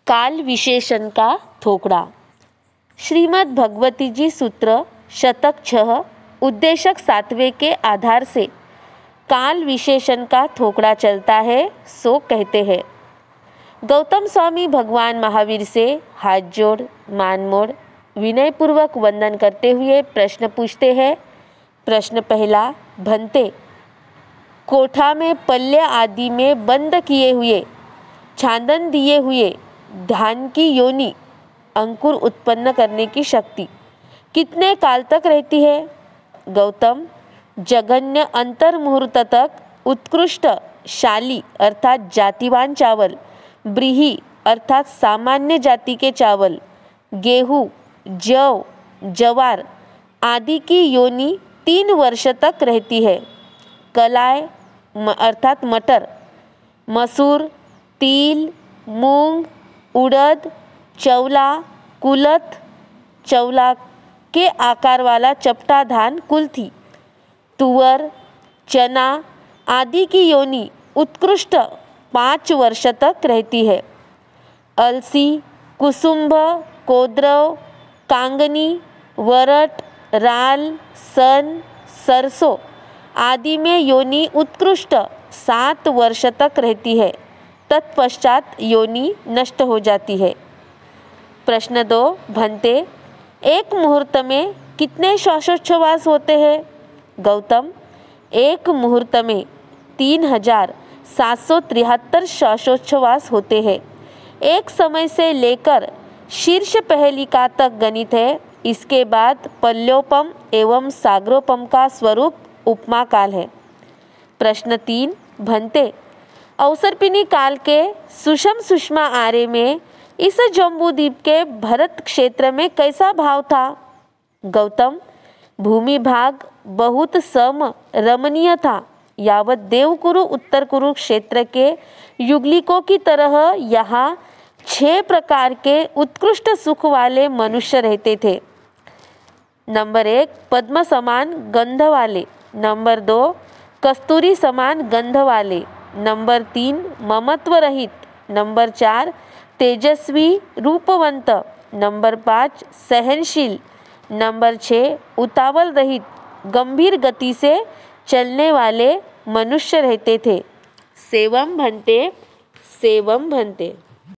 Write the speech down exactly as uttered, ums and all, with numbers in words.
काल विशेषण का थोकड़ा। श्रीमद् भगवती जी सूत्र शतक छह उद्देशक सातवें के आधार से काल विशेषण का थोकड़ा चलता है सो कहते हैं। गौतम स्वामी भगवान महावीर से हाथ जोड़ मान मोड़ विनयपूर्वक वंदन करते हुए प्रश्न पूछते हैं। प्रश्न पहला, भंते, कोठा में पल्ले आदि में बंद किए हुए छांदन दिए हुए धान की योनि अंकुर उत्पन्न करने की शक्ति कितने काल तक रहती है? गौतम, जघन्य अंतर मुहूर्त तक उत्कृष्ट शाली अर्थात जातिवान चावल, ब्रीही अर्थात सामान्य जाति के चावल, गेहूँ, जौ, जवार आदि की योनि तीन वर्ष तक रहती है। कलाय अर्थात मटर, मसूर, तिल, मूंग, उड़द, चौला, कुलथ, चौला के आकार वाला चपटा धान कुल्थी, तुअर, चना आदि की योनि उत्कृष्ट पाँच वर्ष तक रहती है। अलसी, कुसुम्भ, कोद्रव, कांगनी, वरट, राल, सन, सरसों आदि में योनि उत्कृष्ट सात वर्ष तक रहती है, तत्पश्चात योनि नष्ट हो जाती है। प्रश्न दो, भंते, एक मुहूर्त में कितने श्वासोच्छ्वास होते हैं? गौतम, एक मुहूर्त में तीन हजार सात सौ तिहत्तर श्वासोच्छ्वास होते हैं। एक समय से लेकर शीर्ष पहेलिका तक गणित है। इसके बाद पल्योपम एवं सागरोपम का स्वरूप उपमा काल है। प्रश्न तीन, भंते, अवसर्पिणी काल के सुषम सुषमा आर्य में इस जम्बूद्वीप के भरत क्षेत्र में कैसा भाव था? गौतम, भूमि भाग बहुत सम रमणीय था। यावत देवकुरु उत्तर कुरु क्षेत्र के युगलिकों की तरह यहाँ छह प्रकार के उत्कृष्ट सुख वाले मनुष्य रहते थे। नंबर एक, पद्म समान गंध वाले। नंबर दो, कस्तूरी समान गंध वाले। नंबर तीन, ममत्व रहित। नंबर चार, तेजस्वी रूपवंत। नंबर पाँच, सहनशील। नंबर छः, उतावल रहित गंभीर गति से चलने वाले मनुष्य रहते थे। सेवम भंते, सेवम भंते।